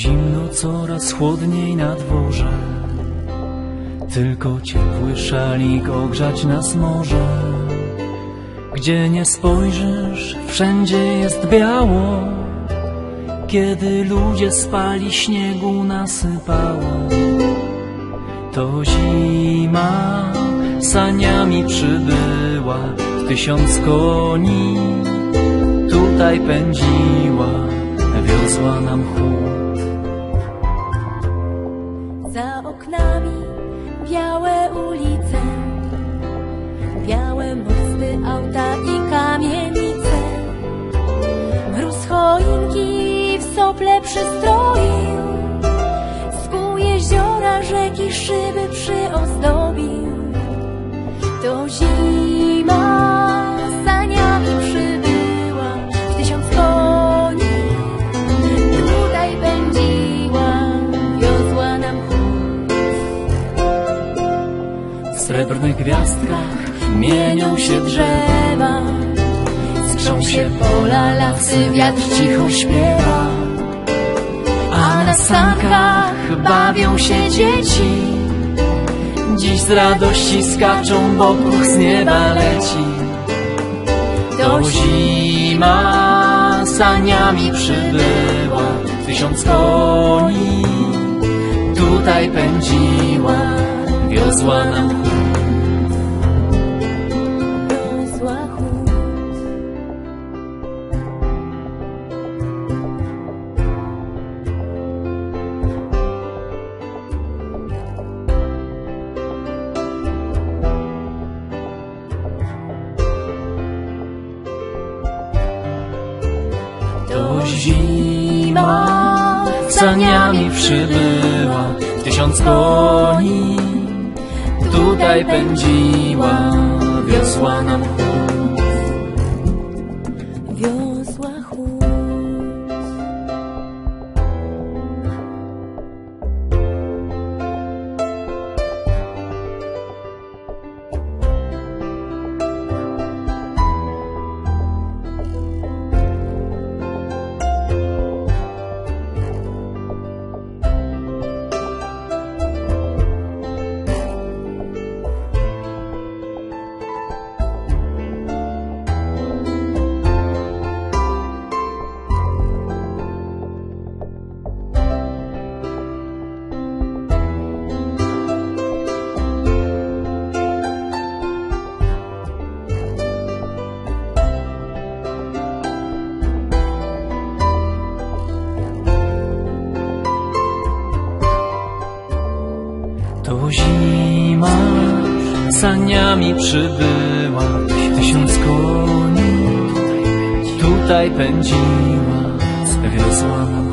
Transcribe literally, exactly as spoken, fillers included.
Zimno, coraz chłodniej na dworze, tylko ciepły szalik ogrzać nas może. Gdzie nie spojrzysz, wszędzie jest biało, kiedy ludzie spali, śniegu nasypało. To zima saniami przybyła, w tysiąc koni tutaj pędziła, wiozła nam chłód. Za oknami białe ulice, białe mosty, auta i kamienice. Mróz choinki w sople przystroił, skół jeziora, rzeki, szyby przyozdobił. To zima saniami przybyła, w tysiąc koni tutaj pędziła, wiozła nam chłód. W srebrnych gwiazdkach mienią się drzewa, skrzą się pola, lasy, wiatr cicho śpiewa. A na sankach bawią się dzieci, dziś z radości skaczą, bo puch z nieba leci. To zima saniami przybyła, tysiąc koni tutaj pędziła, wiozła nam chłód. Wiozła chłód. To zima saniami przybyła, tysiąc koni tutaj pędziła, wiozła nam chłód. Wiozła chłód. To zima saniami przybyła, tysiąc koni tutaj pędziła, wiozła nam